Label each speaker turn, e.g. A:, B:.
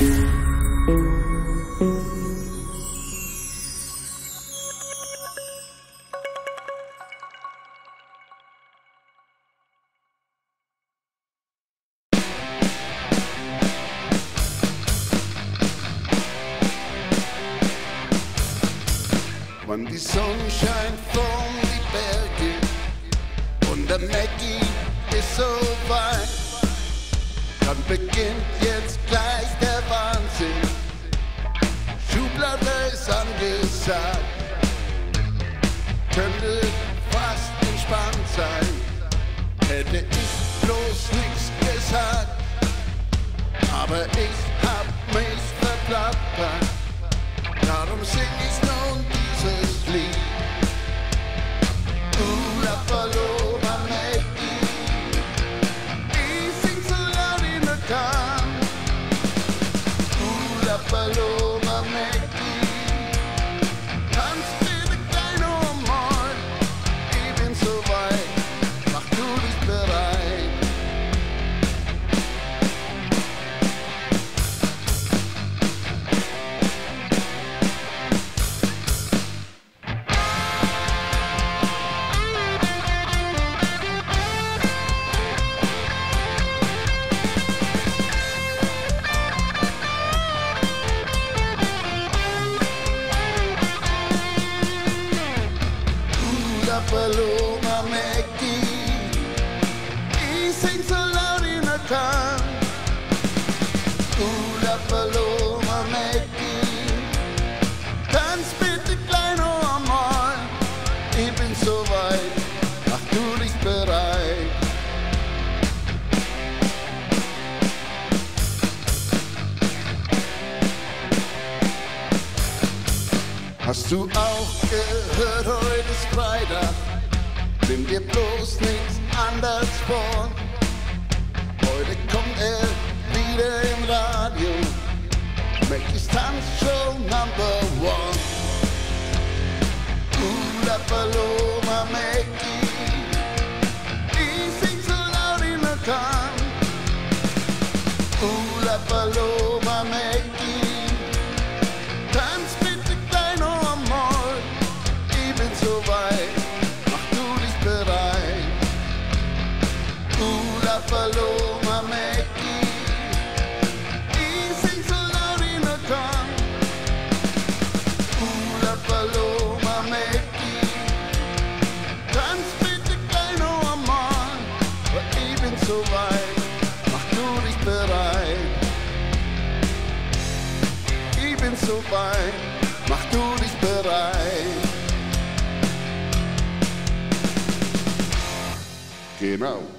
A: Wann die Sonne scheint von die Berge und der Mackie ist so weit, dann beginnt jetzt gleich der Wahnsinn. Schublade ist angesagt, könnte fast entspannt sein, hätte ich bloß nichts gesagt, aber ich hab mich verplappert, darum sing ich nun dieses Lied. La Paloma Mackie, ich sing so laut ich nur kann. La Paloma Mackie, tanz bitte gleich noch mal. Ich bin so weit, mach du dich bereit. La Paloma Mackie, ich sing so laut ich nur kann. La Paloma Mackie, tanz bitte gleich noch einmal. Ich bin so weit, mach du dich bereit. Hast du auch gehört, heute ist Freitag, nimm dir bloß nichts anderes vor. Heute kommt er wieder im Radio, Mackie's Tanzshow #1. La Paloma Mackie, ich sing so laut ich nur kann. La Paloma Mackie, tanz bitte gleich noch einmal. Ich bin so weit, mach du dich bereit. La Paloma Mackie, ich sing so laut ich nur kann. La Paloma Mackie, tanz bitte gleich noch einmal. Ich bin so weit, mach du dich bereit. Ich bin so weit, mach du dich bereit. Genau.